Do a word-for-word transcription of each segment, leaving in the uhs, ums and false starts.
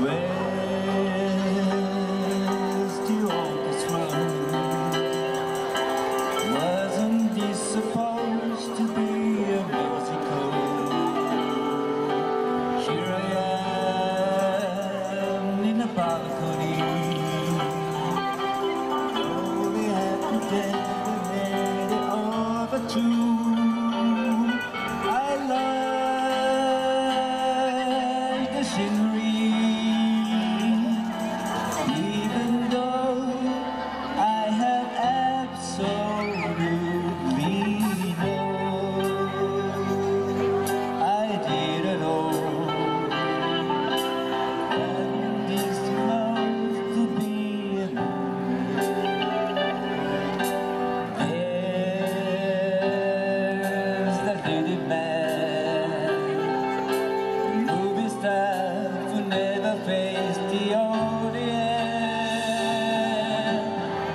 Where's the orchestra? Wasn't this supposed to be a musical? Here I am in a balcony, slowly happy day, the lady of a tune. I like the scenery, even though I have absolutely no idea at all. And this must be there's that little man, movie star who never faced the audience.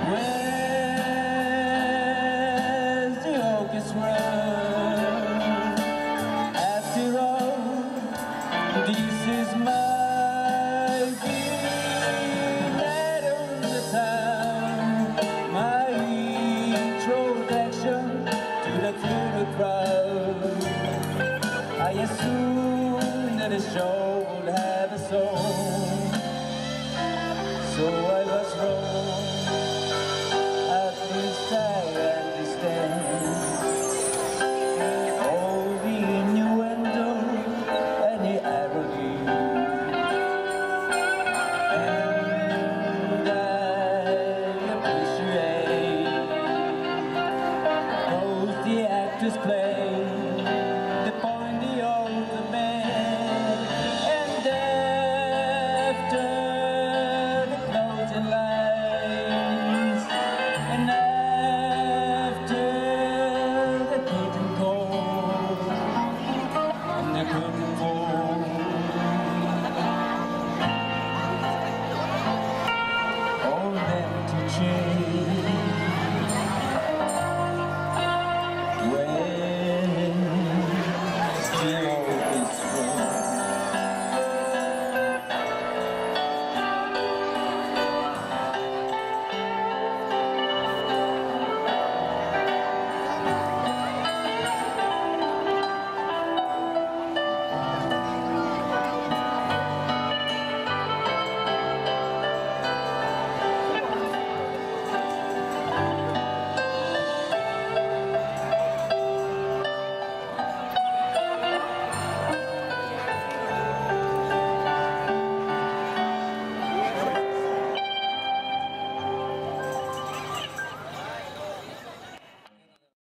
Where's the orchestra? After all, this is my dream. Right on the time, my introduction to the theater crowd. I assumed that the show would have a song, so I was wrong. At least I understand all the innuendo and the irony.